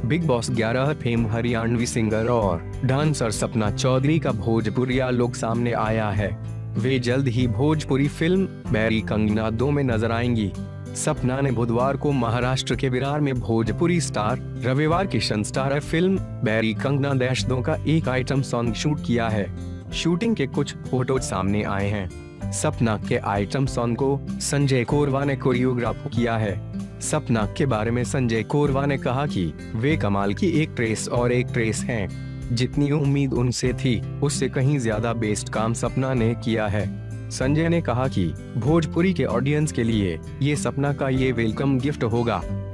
Big Boss 11 fame Haryanvi singer और dancer Sapna Chaudhary का भोजपुरिया look सामने आया है। वे जल्द ही भोजपुरी फिल्म बैरी कंगना 2 में नजर आएंगी। सपना ने बुधवार को महाराष्ट्र के विरार में भोजपुरी स्टार रविवार किशन स्टार फिल्म बैरी कंगना-2 का एक आइटम सॉन्ग शूट किया है। शूटिंग के कुछ फोटो सामने आए हैं। सपना के आइटम सॉन्ग को संजय कोरवा ने कोरियोग्राफ किया है। सपना के बारे में संजय कोरवा ने कहा कि वे कमाल की एक ट्रेस हैं। जितनी उम्मीद उनसे थी उससे कहीं ज्यादा बेस्ट काम सपना ने किया है। संजय ने कहा कि भोजपुरी के ऑडियंस के लिए ये सपना का ये वेलकम गिफ्ट होगा।